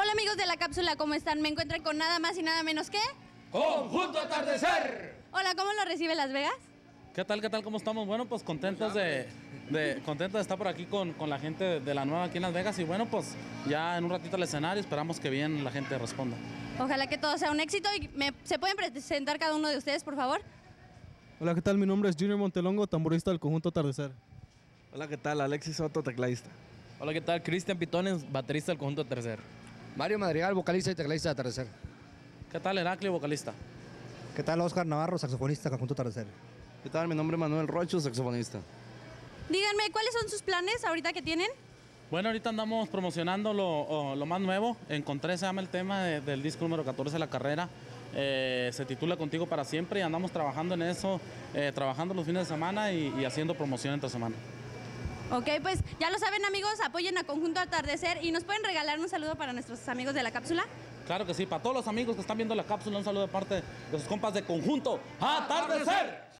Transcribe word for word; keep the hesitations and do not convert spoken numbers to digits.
Hola amigos de la cápsula, ¿cómo están? Me encuentran con nada más y nada menos que... ¡Conjunto Atardecer! Hola, ¿cómo lo recibe Las Vegas? ¿Qué tal, qué tal? ¿Cómo estamos? Bueno, pues contentos de, de, contentos de estar por aquí con, con la gente de, de la nueva aquí en Las Vegas. Y bueno, pues ya en un ratito al escenario, esperamos que bien la gente responda. Ojalá que todo sea un éxito. y me, ¿Se pueden presentar cada uno de ustedes, por favor? Hola, ¿qué tal? Mi nombre es Junior Montelongo, tamborista del Conjunto Atardecer. Hola, ¿qué tal? Alexis Soto, tecladista. Hola, ¿qué tal? Cristian Pitones, baterista del Conjunto Atardecer. Mario Madrigal, vocalista y tecladista de Atardecer. ¿Qué tal, Heraclio, vocalista? ¿Qué tal? Oscar Navarro, saxofonista, Conjunto Atardecer. ¿Qué tal? Mi nombre es Manuel Rocho, saxofonista. Díganme, ¿cuáles son sus planes ahorita que tienen? Bueno, ahorita andamos promocionando lo, lo más nuevo. Encontré, se llama el tema de, del disco número catorce de la carrera. Eh, se titula Contigo para siempre y andamos trabajando en eso, eh, trabajando los fines de semana y, y haciendo promoción entre semana. Ok, pues ya lo saben amigos, apoyen a Conjunto Atardecer y nos pueden regalar un saludo para nuestros amigos de la cápsula. Claro que sí, para todos los amigos que están viendo la cápsula, un saludo de parte de sus compas de Conjunto Atardecer.